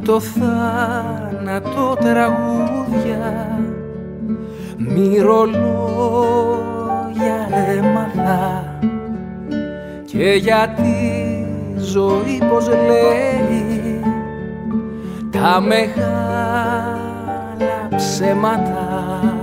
το θάνατο τραγούδια, μυρολόγια έμαθα, και γιατί ζωή πως λέει τα μεγάλα ψέματα.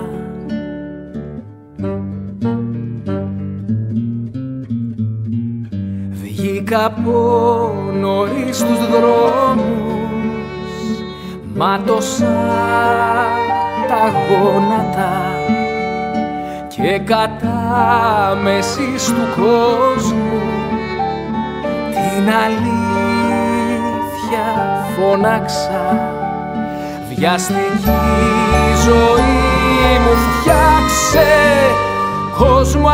Βγήκα από νωρίς στους δρόμους, μάτωσα τα γόνατα και κατά μέσης του κόσμου την αλήθεια φώναξα. Βιαστική ζωή μου φτιάξε, κόσμο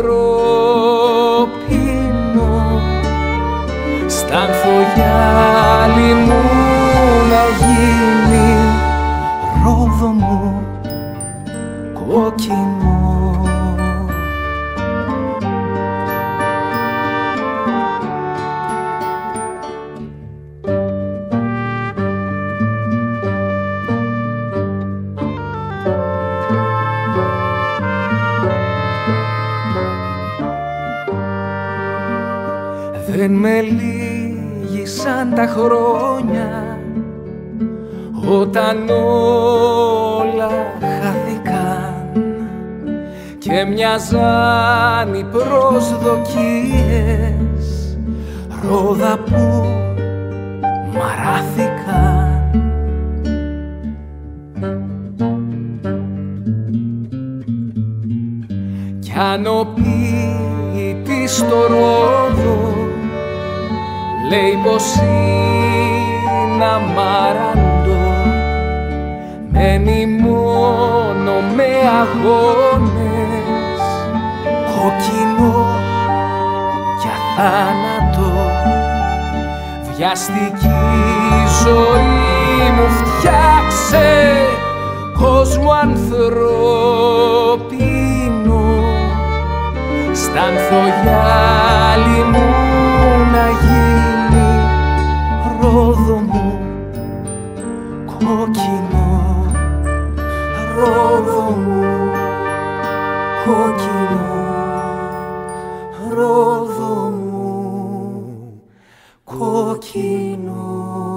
ανθρώπινο, σ' ανθογιάλι μου να γίνει ρόδο μου κόκκινο. Δεν με λύγησαν τα χρόνια όταν όλα χάθηκαν και μοιάζαν οι προσδοκίες ρόδα που μαράθηκαν. Κι αν ο ποιητής στο ρόδο λέει πως είναι αμάραντο, μένει μόνο με αγώνες, κόκκινο και αθάνατο. Βιαστική ζωή μου φτιάξε, κόσμο ανθρώπινο, σ' ανθογιάλι μου να γίνει ρόδο μου κόκκινο, ρόδο μου κόκκινο, ρόδο μου κόκκινο.